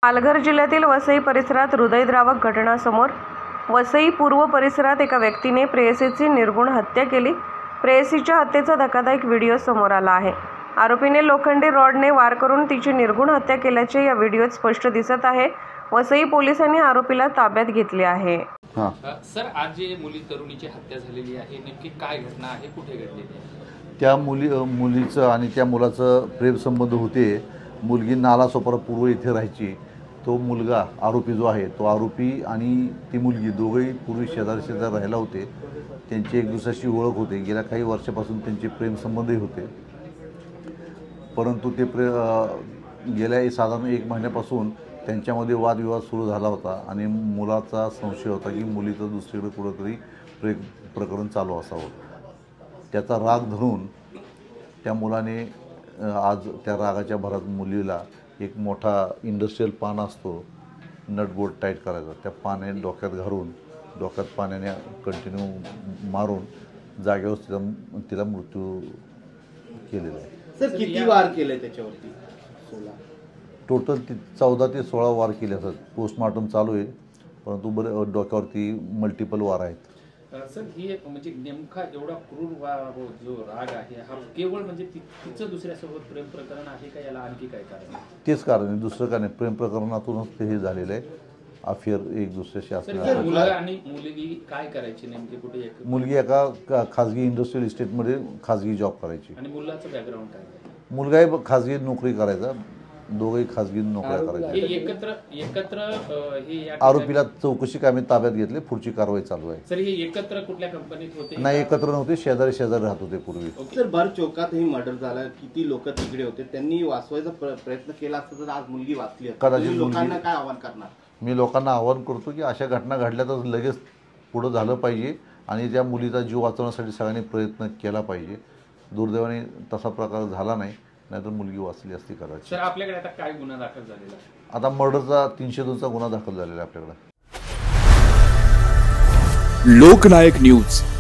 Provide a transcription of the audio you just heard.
पालघर जिल्ह्यातील वसई परिसरात हृदयद्रावक घटना समोर। वसई पूर्व परिसरात एका व्यक्तीने प्रेयसीची निर्घृण हत्या केली। प्रेयसीच्या हत्येचा धक्कादायक व्हिडिओ समोर आला आहे। आरोपीने लोखंडी रॉडने वार करून तिची निर्घृण हत्या केल्याचे या व्हिडिओत स्पष्ट दिसत आहे। वसई पोलिसांनी आरोपीला ताब्यात घेतले आहे। सर, आज जे मुली तरुणीची हत्या झालेली आहे, नेमकी काय घटना आहे, कुठे घडलेली आहे? त्या मुलीचं आणि त्या मुलाचं प्रेम संबंध होते। मुलगी नालासोपारा पूर्व इथे राहायची। तो मुलगा आरोपी जो आहे, तो आरोपी आणि ती मुलगी दोघेही पूर्वी शेजारी राहायला होते। त्यांची एक दुसऱ्याशी ओळख होते। गेल्या काही वर्षापासून त्यांचे प्रेम संबंधही होते, परंतु ते गेल्या साधारण 1 महिन्यापासून त्यांच्यामध्ये वादविवाद सुरू झाला होता आणि मुलाचा संशय होता की मुलीचं दुसरीकडे कुठेतरी प्रेम प्रकरण चालू असावं। त्याचा राग धरून त्या मुलाने आज त्या रागाच्या भरात मुलीला एक मोठा इंडस्ट्रियल पान असतो, नट बोल्ट टाईट करायचा, त्या पाण्याने डोक्यात घालून डोक्यात पाण्याने कंटिन्यू मारून जागेवर तिला मृत्यू केलेला आहे। सर, किती वार केले त्याच्यावरती? 16 टोटल 14 ते 16 वार केले असतात। पोस्टमॉर्टम चालू आहे, परंतु डोक्यावरती मल्टिपल वार आहेत। सर, ही म्हणजे नेमका एवढा क्रूर जो राग आहे, हा केवळ म्हणजे तिचं दुसऱ्यासोबत प्रेम प्रकरण आहे का, याला आणखी काय कारण आहे? तेच कारण आहे, दुसरं काय नाही। प्रेम प्रकरणातूनच ते हे झालेलं आहे, अफेअर एक दुसऱ्याशी असणार। मुलगा आणि मुलगी काय करायची नेमकी, कुठे? मुलगी एका खाजगी इंडस्ट्रियल इस्टेटमध्ये खाजगी जॉब करायची। आणि मुलाचं बॅकग्राऊंड काय? मुलगाही खाजगी नोकरी करायचा, दोघेही खाजगी नोकऱ्या करायच्या। एकत्र आरोपीला चौकशी कामे ताब्यात घेतले, पुढची कारवाई चालू आहे। सर, हे एकत्र कुठल्या कंपनीत होते? नाही, एकत्र नव्हते, शेजारी राहत होते पूर्वी। सर, भर चौकात ही मर्डर झाला, किती लोक तिकडे होते, त्यांनी वाचवायचा प्रयत्न केला असता तर आज मुलगी वाचली असती। कदाचित लोकांना काय आव्हान करणार? मी लोकांना आवाहन करतो की अशा घटना घडल्या तर लगेच पुढे झालं पाहिजे आणि त्या मुलीचा जीव वाचवण्यासाठी सगळ्यांनी प्रयत्न केला पाहिजे। दुर्दैवाने तसा प्रकार झाला नाही, नाहीतर मुलगी वाचली असती कदाचित। सर, आपल्याकडे आता काय गुन्हा दाखल झालेला? आता मर्डरचा 302चा गुन्हा दाखल झालेला आहे आपल्याकडे। लोकनायक न्यूज